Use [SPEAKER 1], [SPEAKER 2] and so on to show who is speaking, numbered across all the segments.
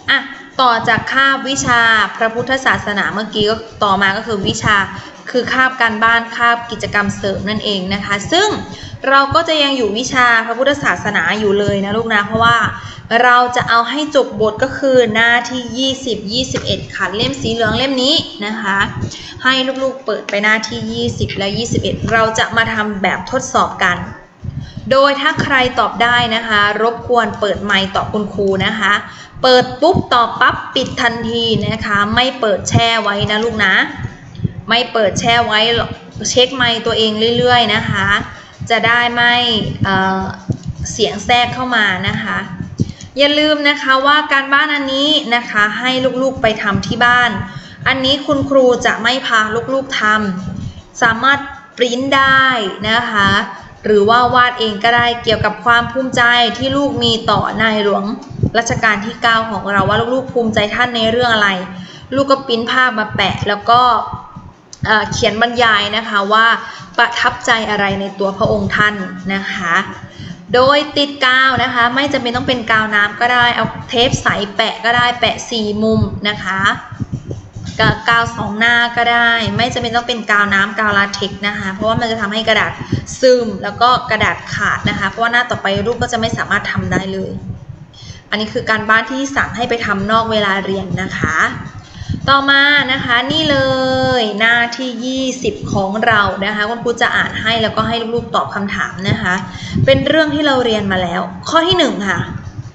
[SPEAKER 1] อ่ะต่อจากคาบวิชาพระพุทธศาสนาเมื่อกี้ก็ต่อมาก็คือวิชาคือคาบการบ้านคาบกิจกรรมเสริมนั่นเองนะคะซึ่งเราก็จะยังอยู่วิชาพระพุทธศาสนาอยู่เลยนะลูกนะเพราะว่าเราจะเอาให้จบบทก็คือหน้าที่20 21ค่ะเล่มสีเหลืองเล่มนี้นะคะให้ลูกๆเปิดไปหน้าที่20และ21เราจะมาทำแบบทดสอบกันโดยถ้าใครตอบได้นะคะรบกวนเปิดไมค์ตอบคุณครูนะคะเปิดปุ๊บตอบปั๊บปิดทันทีนะคะไม่เปิดแช่ไว้นะลูกนะไม่เปิดแช่ไว้เช็คไมค์ตัวเองเรื่อยๆนะคะจะได้ไม่เสียงแทรกเข้ามานะคะอย่าลืมนะคะว่าการบ้านอันนี้นะคะให้ลูกๆไปทำที่บ้านอันนี้คุณครูจะไม่พาลูกๆทำสามารถปริ้นได้นะคะหรือว่าวาดเองก็ได้เกี่ยวกับความภูมิใจที่ลูกมีต่อในหลวงรัชกาลที่9ของเราว่าลูกๆภูมิใจท่านในเรื่องอะไรลูกก็ปริ้นภาพมาแปะแล้วก็เขียนบรรยายนะคะว่าประทับใจอะไรในตัวพระองค์ท่านนะคะโดยติดกาวนะคะไม่จำเป็นต้องเป็นกาวน้ำก็ได้เอาเทปใสแปะก็ได้แปะ4มุมนะคะกาว2หน้าก็ได้ไม่จำเป็นต้องเป็นกาวน้ำกาวลาเท็กซ์นะคะเพราะว่ามันจะทำให้กระดาษซึมแล้วก็กระดาษขาดนะคะเพราะว่าหน้าต่อไปลูกก็จะไม่สามารถทำได้เลยอันนี้คือการบ้านที่สั่งให้ไปทำนอกเวลาเรียนนะคะต่อมานะคะนี่เลยหน้าที่20ของเรานะคะคุณครูจะอ่านให้แล้วก็ให้ลูกๆตอบคำถามนะคะเป็นเรื่องที่เราเรียนมาแล้วข้อที่1ค่ะ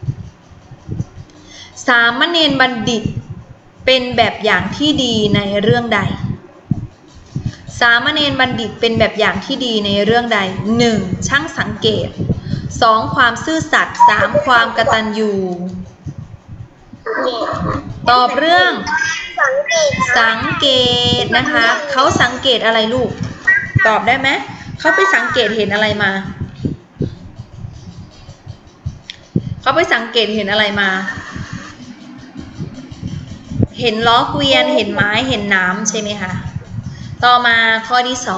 [SPEAKER 1] สามเณรบัณฑิตเป็นแบบอย่างที่ดีในเรื่องใดสามเณรบัณฑิตเป็นแบบอย่างที่ดีในเรื่องใด1ช่างสังเกต2ความซื่อสัตย์3ความกตัญญูตอบเรื่องสังเกตนะคะเขาสังเกตอะไรลูกตอบได้ไหมเขาไปสังเกตเห็นอะไรมาเขาไปสังเกตเห็นอะไรมาเห็นล้อเกวียนเห็นไม้เห็นน้ำใช่ไหมคะต่อมาข้อที่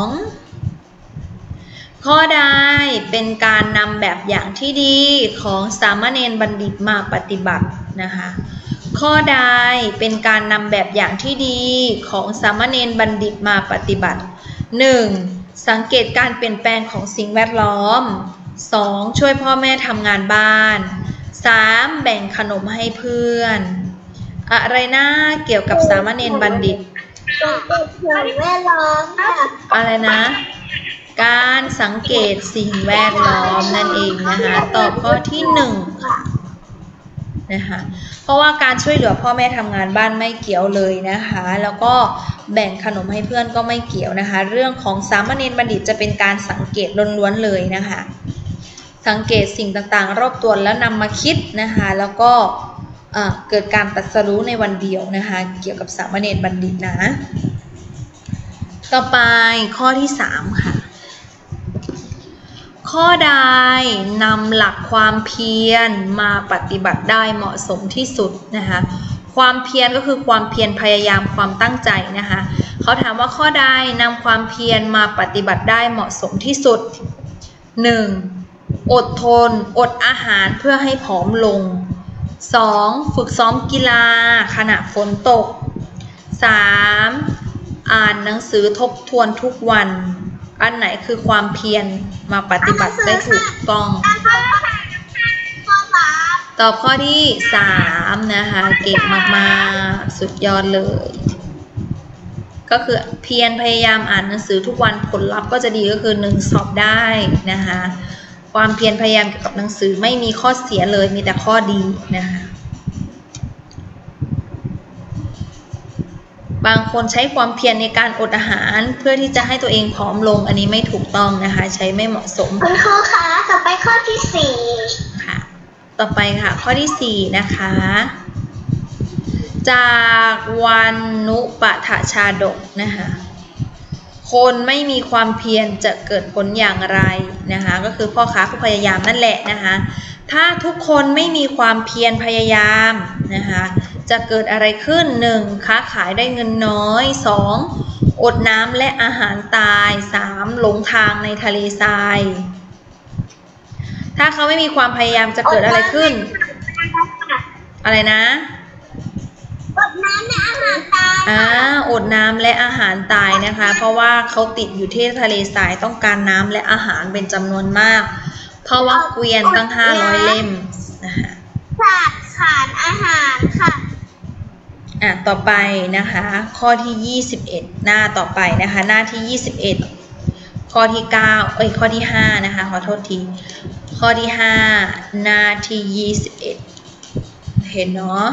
[SPEAKER 1] 2ข้อใดเป็นการนำแบบอย่างที่ดีของสามเณรบัณฑิตมาปฏิบัตินะคะข้อใดเป็นการนำแบบอย่างที่ดีของสามเณรบัณฑิตมาปฏิบัติ1สังเกตการเปลี่ยนแปลงของสิ่งแวดล้อม2ช่วยพ่อแม่ทำงานบ้าน3แบ่งขนมให้เพื่อนอะไรนะเกี่ยวกับสามเณรบัณฑิต
[SPEAKER 2] สิ่งแวดล้อมค่ะ
[SPEAKER 1] อะไรนะการสังเกตสิ่งแวดล้อมนั่นเองนะคะตอบข้อที่1ค่ะนะคะเพราะว่าการช่วยเหลือพ่อแม่ทำงานบ้านไม่เกี่ยวเลยนะคะแล้วก็แบ่งขนมให้เพื่อนก็ไม่เกี่ยวนะคะเรื่องของสามเณรบัณฑิตจะเป็นการสังเกตล้วนๆเลยนะคะสังเกตสิ่งต่างๆรอบตัวแล้วนำมาคิดนะคะแล้วก็เกิดการตรัสรู้ในวันเดียวนะคะเกี่ยวกับสามเณรบัณฑิตนะต่อไปข้อที่3ค่ะข้อใดนำหลักความเพียรมาปฏิบัติได้เหมาะสมที่สุดนะคะความเพียรก็คือความเพียรพยายามความตั้งใจนะคะเขาถามว่าข้อใดนำความเพียรมาปฏิบัติได้เหมาะสมที่สุด1อดทนอดอาหารเพื่อให้ผอมลง2ฝึกซ้อมกีฬาขณะฝนตก3อ่านหนังสือทบทวนทุกวันอันไหนคือความเพียรมาปฏิบัติได้ถูกต้องตอบข้อที่3นะคะเก่งมากๆสุดยอดเลยก็คือเพียรพยายามอ่านหนังสือทุกวันผลลัพธ์ก็จะดีก็คือ1สอบได้นะคะความเพียรพยายามเกี่ยวกับหนังสือไม่มีข้อเสียเลยมีแต่ข้อดีนะคะบางคนใช้ความเพียรในการอดอาหารเพื่อที่จะให้ตัวเองผอมลงอันนี้ไม่ถูกต้องนะคะใช้ไม่เหมาะสม
[SPEAKER 2] คุณครูคะต่อไปข้อที่4
[SPEAKER 1] ค่ะต่อไปค่ะข้อที่4นะคะจากวันนุปถชาดกนะคะคนไม่มีความเพียรจะเกิดผลอย่างไรนะคะก็คือพ่อค้าผู้พยายามนั่นแหละนะคะถ้าทุกคนไม่มีความเพียรพยายามนะคะจะเกิดอะไรขึ้น1ค้าขายได้เงินน้อย2อดน้ำและอาหารตาย3หลงทางในทะเลทรายถ้าเขาไม่มีความพยายามจะเกิดอะไรขึ้นอะไรนะ
[SPEAKER 2] อดน้ำและอาหารตาย
[SPEAKER 1] อดน้ำและอาหารตายนะคะเพราะว่าเขาติดอยู่ที่ทะเลทรายต้องการน้ำและอาหารเป็นจำนวนมากเพราะว่าเกวียนตั้ง500เล่มนะคะ
[SPEAKER 2] ขาดอาหารค่ะ
[SPEAKER 1] ต่อไปนะคะข้อที่21หน้าต่อไปนะคะหน้าที่21ข้อที่9ข้อที่5นะคะขอโทษทีข้อที่5หน้าที่21เห็นเนาะ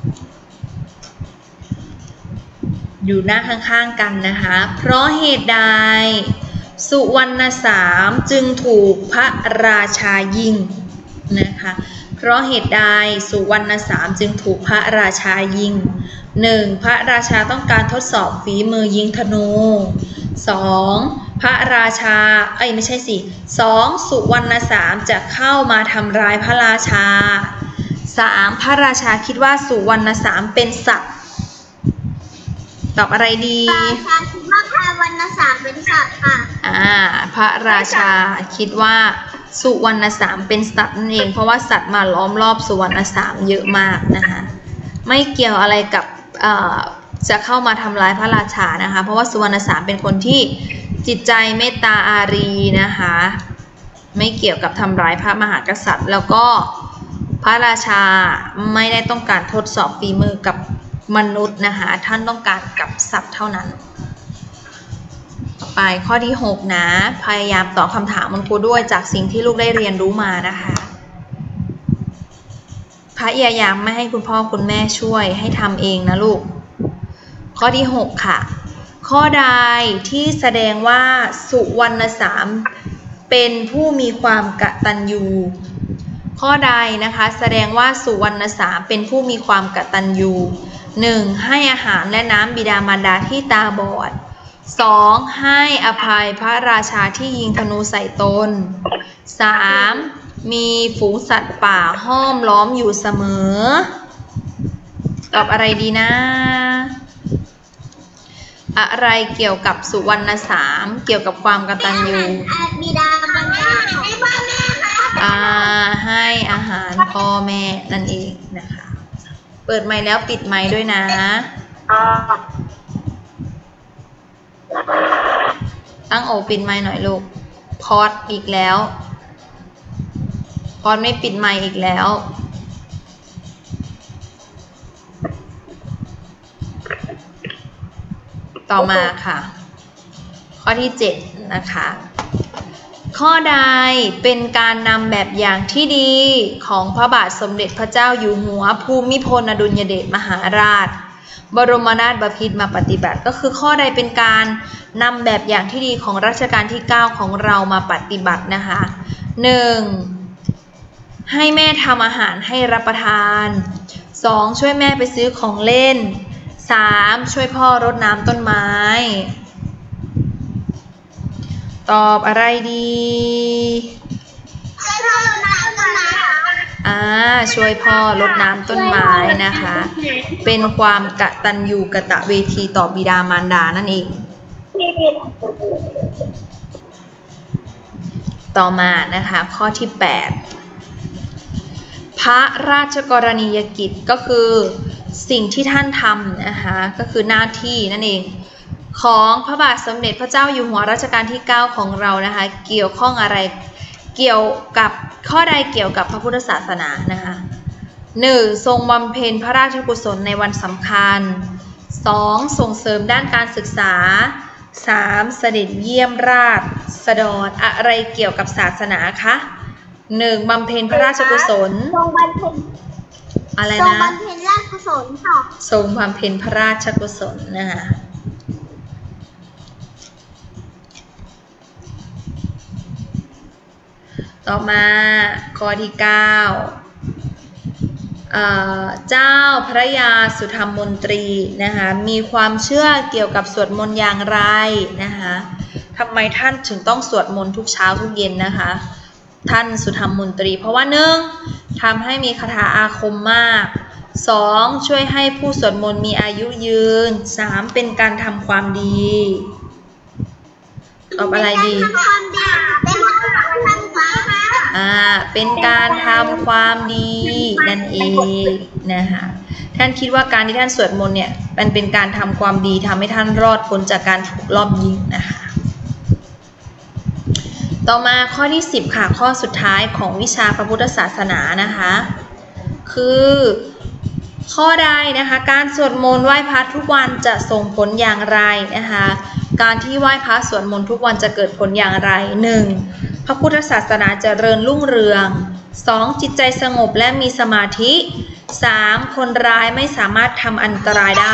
[SPEAKER 1] อยู่หน้าข้างๆกันนะคะเพราะเหตุใดสุวรรณสามจึงถูกพระราชายิงนะคะเพราะเหตุใดสุวรรณสามจึงถูกพระราชายิง 1. พระราชาต้องการทดสอบฝีมือยิงธนู 2. พระราชาไม่ใช่สิ 2. สุวรรณสามจะเข้ามาทำร้ายพระราชา 3. พระราชาคิดว่าสุวรรณสามเป็นสัตว์ตอบอะไรดี
[SPEAKER 2] พระราชาคิดว่าสุวรรณสามเป็นสัตว์ค่ะ
[SPEAKER 1] พระราชาคิดว่าสุวรรณสามเป็นสัตว์นั่นเองเพราะว่าสัตว์มาล้อมรอบสุวรรณสามเยอะมากนะคะไม่เกี่ยวอะไรกับจะเข้ามาทำร้ายพระราชานะคะเพราะว่าสุวรรณสามเป็นคนที่จิตใจเมตตาอารีนะคะไม่เกี่ยวกับทำร้ายพระมหากษัตริย์แล้วก็พระราชาไม่ได้ต้องการทดสอบฝีมือกับมนุษย์นะคะท่านต้องการกับสัตว์เท่านั้นต่อไปข้อที่6นะพยายามตอบคำถามคุณครูด้วยจากสิ่งที่ลูกได้เรียนรู้มานะคะพยายามไม่ให้คุณพ่อคุณแม่ช่วยให้ทำเองนะลูกข้อที่6ค่ะข้อใดที่แสดงว่าสุวรรณสามเป็นผู้มีความกตัญญูข้อใดนะคะแสดงว่าสุวรรณสามเป็นผู้มีความกตัญญู 1. ให้อาหารและน้ำบิดามารดาที่ตาบอด 2. ให้อภัยพระราชาที่ยิงธนูใส่ตน 3. มีฝูงสัตว์ป่าห้อมล้อมอยู่เสมอตอบอะไรดีนะอะไรเกี่ยวกับสุวรรณสามเกี่ยวกับความกตัญญู
[SPEAKER 2] บิดามารดาให้พ่อแม่
[SPEAKER 1] ให้อาหารพ่อแม่นั่นเองนะคะเปิดไมค์แล้วปิดไมค์ด้วยนะตั้งโอปิดไมค์หน่อยลูกพอดอีกแล้วพอดไม่ปิดไมค์อีกแล้วต่อมาค่ะข้อที่7นะคะข้อใดเป็นการนำแบบอย่างที่ดีของพระบาทสมเด็จพระเจ้าอยู่หัวภูมิพลอดุลยเดชมหาราชบรมนาถบพิตรมาปฏิบัติก็คือข้อใดเป็นการนำแบบอย่างที่ดีของรัชกาลที่9ของเรามาปฏิบัตินะคะ 1. ให้แม่ทำอาหารให้รับประทาน 2. ช่วยแม่ไปซื้อของเล่น 3. ช่วยพ่อรดน้ำต้นไม้ตอบอะไรดีช่วยพ่อรดน้ำต้นไม้นะคะเป็นความกตัญญูกตเวทีต่อบิดามารดานั่นเองต่อมานะคะข้อที่8พระราชกรณียกิจก็คือสิ่งที่ท่านทำนะคะก็คือหน้าที่นั่นเองของพระบาทสมเด็จพระเจ้าอยู่หัวรัชกาลที่9ของเรานะคะเกี่ยวข้องอะไรเกี่ยวกับข้อใดเกี่ยวกับพระพุทธศาสนานะคะ 1. ทรงบำเพ็ญพระราชกุศลในวันสำคัญ 2. ส่งเสริมด้านการศึกษา 3. เสด็จเยี่ยมราษฎรอะไรเกี่ยวกับศาสนาคะ 1. บำเพ็ญพระราชกุศล
[SPEAKER 2] ทรงบำเพ็ญ
[SPEAKER 1] อะไรนะ
[SPEAKER 2] ทรงบำเพ็ญราชกุศลค่ะ
[SPEAKER 1] ทรงบำเพ็ญพระราชกุศลนะคะต่อมาข้อที่9เจ้าพระยาสุธรรมมนตรีนะคะมีความเชื่อเกี่ยวกับสวดมนต์อย่างไรนะคะทำไมท่านถึงต้องสวดมนต์ทุกเช้าทุกเย็นนะคะท่านสุธรรมมนตรีเพราะว่า 1. ทำให้มีคาถาอาคมมาก 2. ช่วยให้ผู้สวดมนต์มีอายุยืน 3. เป็นการทำความดีตอบอะไรดี
[SPEAKER 2] เป็นการทำความดีเป็นการทำความดี
[SPEAKER 1] เป็นการทำความดีนั่นเองนะคะท่านคิดว่าการที่ท่านสวดมนต์เนี่ยมันเป็นการทำความดีทำให้ท่านรอดพ้นจากการถูกลอบยิงนะคะต่อมาข้อที่10ค่ะข้อสุดท้ายของวิชาพระพุทธศาสนานะคะคือข้อใดนะคะการสวดมนต์ไหว้พระทุกวันจะส่งผลอย่างไรนะคะการที่ไหว้พระสวดมนต์ทุกวันจะเกิดผลอย่างไร 1. พระพุทธศาสนาเจริญรุ่งเรือง 2. จิตใจสงบและมีสมาธิ 3. คนร้ายไม่สามารถทำอันตรายได้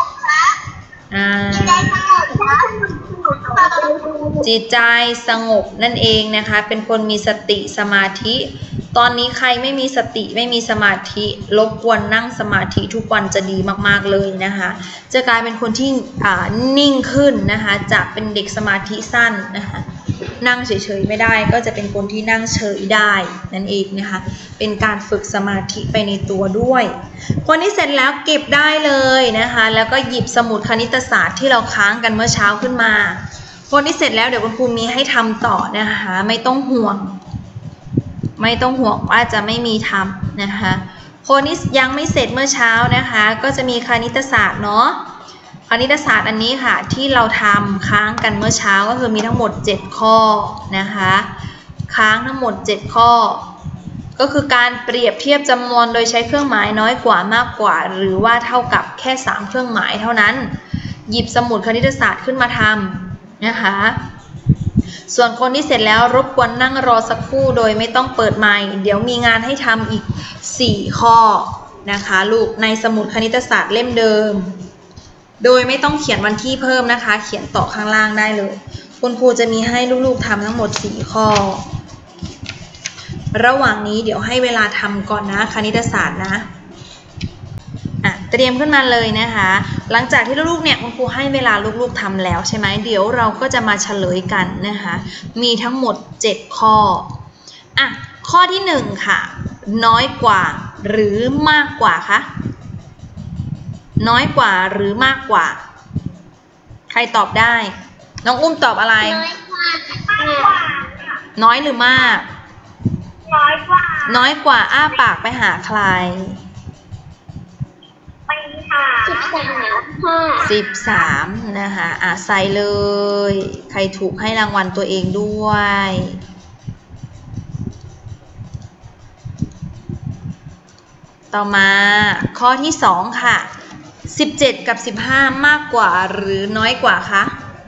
[SPEAKER 1] จิตใจสงบนั่นเองนะคะเป็นคนมีสติสมาธิตอนนี้ใครไม่มีสติไม่มีสมาธิรบกวนนั่งสมาธิทุกวันจะดีมากๆเลยนะคะจะกลายเป็นคนที่นิ่งขึ้นนะคะจากเป็นเด็กสมาธิสั้นนะคะนั่งเฉยๆไม่ได้ก็จะเป็นคนที่นั่งเฉยได้นั่นเองนะคะเป็นการฝึกสมาธิไปในตัวด้วยคนที่เสร็จแล้วเก็บได้เลยนะคะแล้วก็หยิบสมุดคณิตศาสตร์ที่เราค้างกันเมื่อเช้าขึ้นมาคนที่เสร็จแล้วเดี๋ยวคุณครูมีให้ทำต่อนะคะไม่ต้องห่วงว่าจะไม่มีทำนะคะคนที่ยังไม่เสร็จเมื่อเช้านะคะก็จะมีคณิตศาสตร์เนาะคณิตศาสตร์อันนี้ค่ะที่เราทำค้างกันเมื่อเช้าก็คือมีทั้งหมด7ข้อนะคะค้างทั้งหมด7ข้อก็คือการเปรียบเทียบจำนวนโดยใช้เครื่องหมายน้อยกว่ามากกว่าหรือว่าเท่ากับแค่3เครื่องหมายเท่านั้นหยิบสมุดคณิตศาสตร์ขึ้นมาทำนะคะส่วนคนที่เสร็จแล้วรบกวนนั่งรอสักครู่โดยไม่ต้องเปิดไมค์เดี๋ยวมีงานให้ทำอีก4ข้อนะคะลูกในสมุดคณิตศาสตร์เล่มเดิมโดยไม่ต้องเขียนวันที่เพิ่มนะคะเขียนต่อข้างล่างได้เลยคุณครูจะมีให้ลูกๆทำทั้งหมด4ข้อระหว่างนี้เดี๋ยวให้เวลาทำก่อนนะคณิตศาสตร์นะเตรียมขึ้นมาเลยนะคะหลังจากที่ลูกๆเนี่ยคุณครูให้เวลาลูกๆทำแล้วใช่ไหมเดี๋ยวเราก็จะมาเฉลยกันนะคะมีทั้งหมด7ข้อข้อที่1ค่ะน้อยกว่าหรือมากกว่าคะน้อยกว่าหรือมากกว่าใครตอบได้น้องอุ้มตอบอะไรน้อยหรือมากน้อยกว่าอ้าปากไปหาใคร13นะคะใส่เลยใครถูกให้รางวัลตัวเองด้วยต่อมาข้อที่2ค่ะ17กับ15มากกว่าหรือน้อยกว่าคะ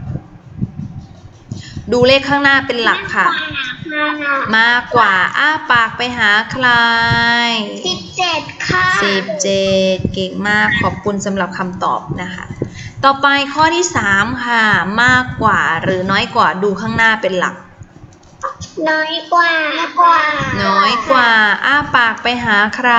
[SPEAKER 1] ดูเลขข้างหน้าเป็นหลักค่ะมากกว่าอ้าปากไปหาใคร17ค่ะ17เก่งมากขอบคุณสำหรับคำตอบนะคะต่อไปข้อที่3ค่ะมากกว่าหรือน้อยกว่าดูข้างหน้าเป็นหลักน้อยกว่าน้อยกว่าอ้าปากไปหาใคร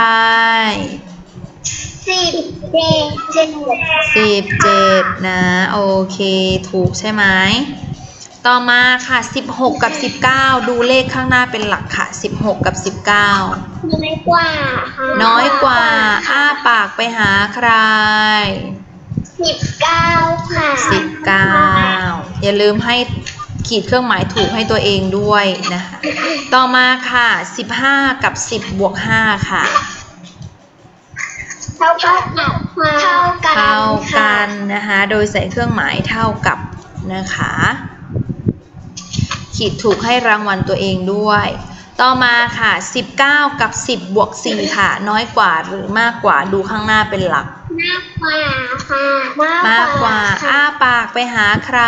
[SPEAKER 1] 17นะโอเคถูกใช่ไหมต่อมาค่ะ16กับ19ดูเลขข้างหน้าเป็นหลักค่ะ16กับ19น้อยกว่าน้อยกว่าอ้าปากไปหาใคร19ค่ะ19อย่าลืมให้ขีดเครื่องหมายถูกให้ตัวเองด้วยนะคะต่อมาค่ะ15กับ10บวก5ค่ะเท่ากันนะคะโดยใส่เครื่องหมายเท่ากับนะคะขีดถูกให้รางวัลตัวเองด้วยต่อมาค่ะ19กับ10บวก4ค่ะน้อยกว่าหรือมากกว่าดูข้างหน้าเป็นหลักมากกว่าค่ะมากกว่าอ้าปากไปหาใคร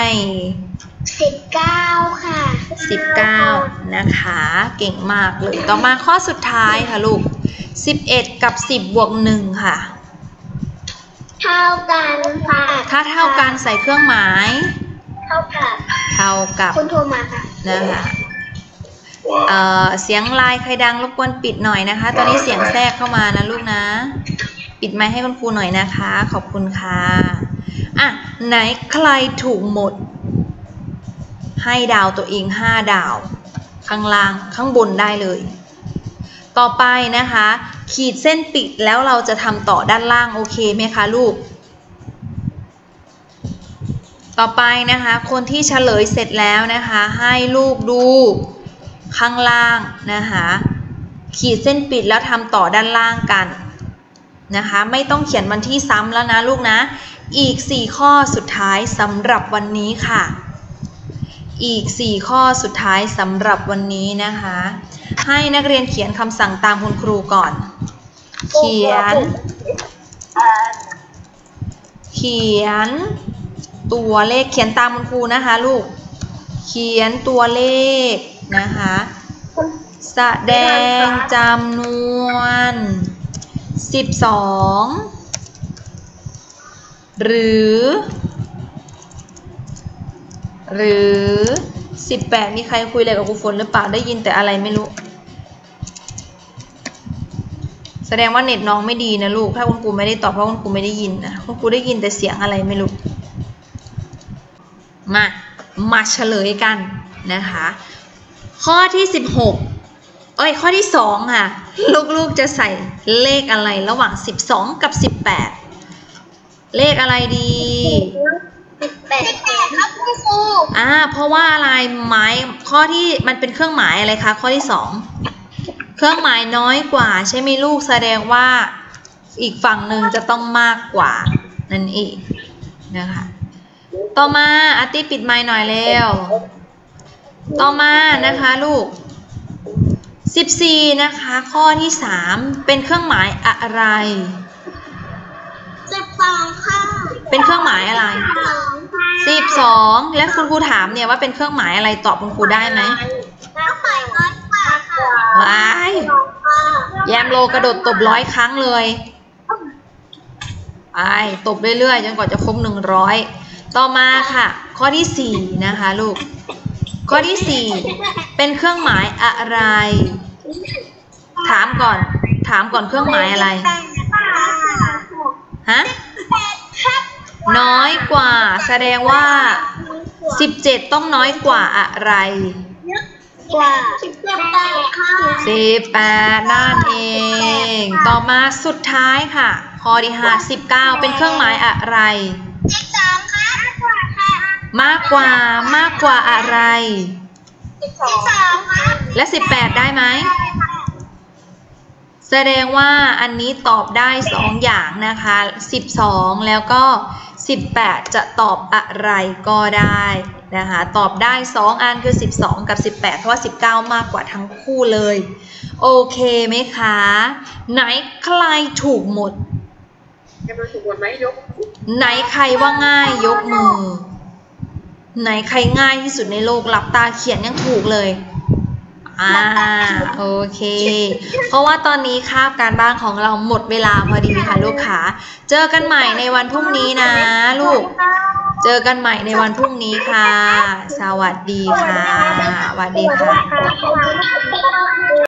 [SPEAKER 1] 19ค่ะ19นะคะเก่งมากเลยต่อมาข้อสุดท้ายค่ะลูก11กับ10บวก1ค่ะเท่ากันค่ะถ้าเท่ากันใส่เครื่องหมายเท่ากับคุณโทรมาค่ะนะคะเสียงไลน์ใครดังรบกวนปิดหน่อยนะคะตอนนี้เสียงแทรกเข้ามานะลูกนะปิดไมค์ให้คุณครูหน่อยนะคะขอบคุณค่ะไหนใครถูกหมดให้ดาวตัวเอง5ดาวข้างล่างข้างบนได้เลยต่อไปนะคะขีดเส้นปิดแล้วเราจะทำต่อด้านล่างโอเคไหมคะลูกต่อไปนะคะคนที่เฉลยเสร็จแล้วนะคะให้ลูกดูข้างล่างนะคะขีดเส้นปิดแล้วทำต่อด้านล่างกันนะคะไม่ต้องเขียนวันที่ซ้ำแล้วนะลูกนะอีก4ข้อสุดท้ายสำหรับวันนี้ค่ะอีก4ข้อสุดท้ายสำหรับวันนี้นะคะให้นักเรียนเขียนคำสั่งตามคุณครูก่อนเขียนตัวเลขเขียนตามคุณครูนะคะลูกเขียนตัวเลขนะคะแสดงจำนวน12หรือ18มีใครคุยอะไรกับครูฝนหรือเปล่าได้ยินแต่อะไรไม่รู้แสดงว่าเน็ตน้องไม่ดีนะลูกถ้าคุณครูไม่ได้ตอบเพราะคุณครูไม่ได้ยินนะคุณครูได้ยินแต่เสียงอะไรไม่รู้มาเฉลยกันนะคะข้อที่16ข้อที่2ค่ะลูกๆจะใส่เลขอะไรระหว่าง12กับ18เลขอะไรดี
[SPEAKER 2] 18ครับคุณครู
[SPEAKER 1] เพราะว่าอะไรหมายข้อที่มันเป็นเครื่องหมายอะไรคะข้อที่2เครื่องหมายน้อยกว่าใช่ไหมลูกแสดงว่าอีกฝั่งหนึ่งจะต้องมากกว่านั่นเองนะคะต่อมาอาร์ตี้ปิดไมค์หน่อยเร็วต่อมานะคะลูก14นะคะข้อที่3เป็นเครื่องหมายอะไร
[SPEAKER 2] 12ค่ะ
[SPEAKER 1] เป็นเครื่องหมายอะไร12และคุณครูถามเนี่ยว่าเป็นเครื่องหมายอะไรตอบคุณครูได้ไหม
[SPEAKER 2] แล้วใส่น้อยกว่าค่ะ
[SPEAKER 1] ว้ายแยมโลกระโดดตบ100 ครั้งเลยไปตบเรื่อยๆจนกว่าจะครบ100ต่อมาค่ะข้อที่4นะคะลูกข้อที่4เป็นเครื่องหมายอะไรถามก่อนเครื่องหมายอะไรฮะน้อยกว่าแสดงว่า17ต้องน้อยกว่าอะไร18นั่นเองต่อมาสุดท้ายค่ะข้อที่19เป็นเครื่องหมายอะไร
[SPEAKER 2] 12ค่ะ
[SPEAKER 1] มากกว่าอะไร
[SPEAKER 2] 12ค่ะ
[SPEAKER 1] และ18ได้ไหมแสดงว่าอันนี้ตอบได้2อย่างนะคะ12แล้วก็18จะตอบอะไรก็ได้นะคะตอบได้2อันคือ12กับ18เพราะว่า19มากกว่าทั้งคู่เลยโอเคไหมคะไหนใครถูกหมดไหนใครว่าง่ายยกมือไหนใครง่ายที่สุดในโลกหลับตาเขียนยังถูกเลยโอเคเพราะว่าตอนนี้คาบการบ้านของเราหมดเวลาพอดีค่ะลูกค่ะเจอกันใหม่ในวันพรุ่งนี้นะลูกเจอกันใหม่ในวันพรุ่งนี้ค่ะสวัสดีค่ะสวัสดีค่ะ